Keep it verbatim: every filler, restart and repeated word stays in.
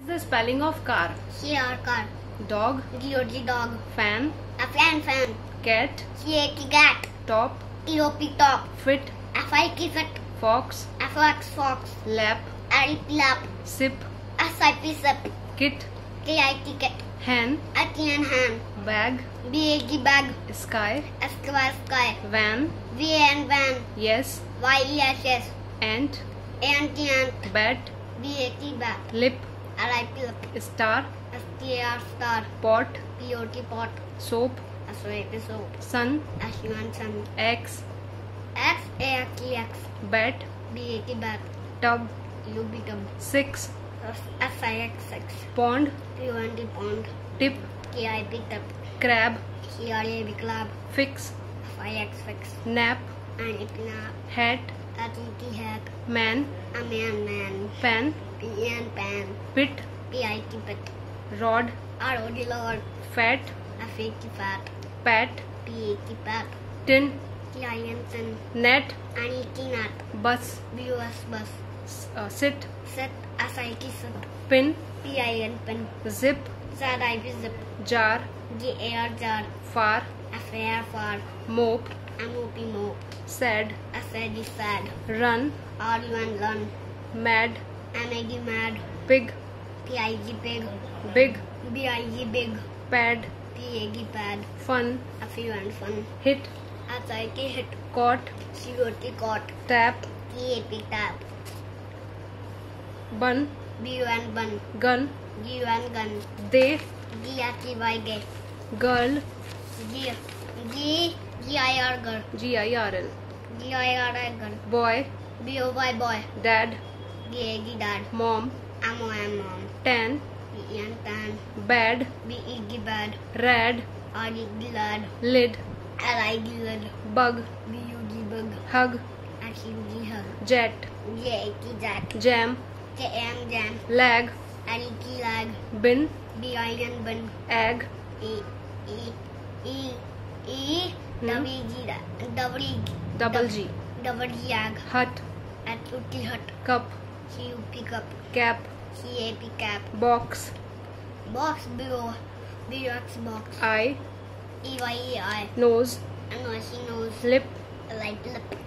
The spelling of car. C R car. Dog. D O G dog. Fan. A fan fan. Cat. C A T cat. Top. T O P top. Fit. F I T fit. Fox. F X fox. Lap. L P lap. Sip. S I P sip. Kit. K I T kit. Hen. A T N hand. Bag. B A G bag. Sky. S Y sky. Van. V A N van. Yes. Y E S S. Ant. A N T ant. Bat. B A T bat. Lip. L I P lip. Star. S T A R star. Pot. P O T pot. Soap. S O A P soap. Sun. S U N sun. X. X A X E X. Bat. B A T bat. Tub. U B tub. Six. S I X six. Pond. P O N D pond. Tip. K I P tip. Crab. C R A B club. Fix. F I X fix. Nap. N E P nap. Hat. H E T hat. Man. A man man. Pan. P N pan. Pit. P I T pit. Rod. R O D lord. Fat. F A T fat. Pat. P A T pat. Tin. T I N tin. Net. N E T nut. Bus. B O S bus. S- uh, sit. Sit. S I T sit. Pin. P I N pin. Zip. Z I P zip. Jar. J A R jar. Far. F A R far. Mope. M O P mope. Sad. S A D sad. Run. R U N run. Mad. M A D mad. Pig. P I G pig. Big. B I G big. Pad. P A D pad. Fun. F U N fun. Hit. S I T hit. Caught. C O T caught. Tap. T A P tap. Bun. B U N bun. Gun. G U N gun. They. G R T Y gay. Girl. G G G I R girl. G I R L. G I R I girl. Boy. B O Y boy. Dad. D A D dad. Mom. M O M mom. Tan. B E N tan. Bad. B E D bad. Rad. R E D lad. Lid. L I D lid. Bug. B U G bug. Hug. H U G hug. Jet. J A T jack. Jam. K A M jam. Lag. L E T lag. Bin. B I N bin. Egg. E E E E Hmm. W G da- double E Double G. double G ag. Hut. H U T hut. Cup. C U P cup. Cap. C A P cap. Box. Box B O B X box. Eye. E Y E I. Nose. N O C nose. Lip. Like lip.